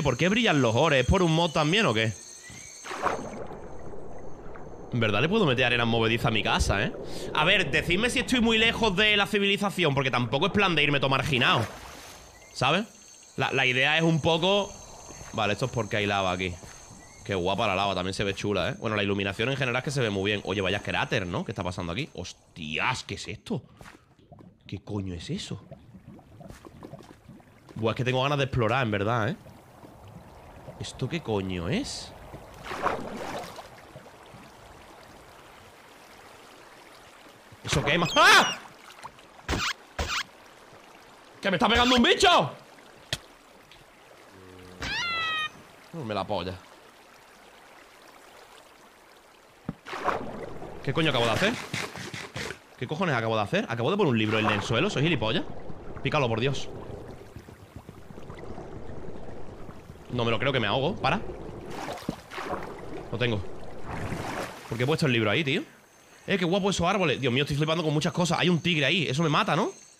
¿Por qué brillan los ores? ¿Es por un mod también o qué? En verdad le puedo meter arena movediza a mi casa, ¿eh? A ver, decidme si estoy muy lejos de la civilización, porque tampoco es plan de irme todo marginado, ¿sabes? La idea es un poco... Vale, esto es porque hay lava aquí. Qué guapa la lava, también se ve chula, ¿eh? Bueno, la iluminación en general es que se ve muy bien. Oye, vaya cráter, ¿no? ¿Qué está pasando aquí? ¡Hostias! ¿Qué es esto? ¿Qué coño es eso? Buah, es que tengo ganas de explorar, en verdad, ¿eh? ¿Esto qué coño es? ¿Eso qué? ¡Ah! ¡Que me está pegando un bicho! No me la polla. ¿Qué coño acabo de hacer? ¿Qué cojones acabo de hacer? Acabo de poner un libro en el suelo, soy gilipollas. Pícalo, por Dios. No me lo creo, que me ahogo. Para. Lo tengo. ¿Por qué he puesto el libro ahí, tío? Qué guapo esos árboles. Dios mío, estoy flipando con muchas cosas. Hay un tigre ahí, eso me mata, ¿no?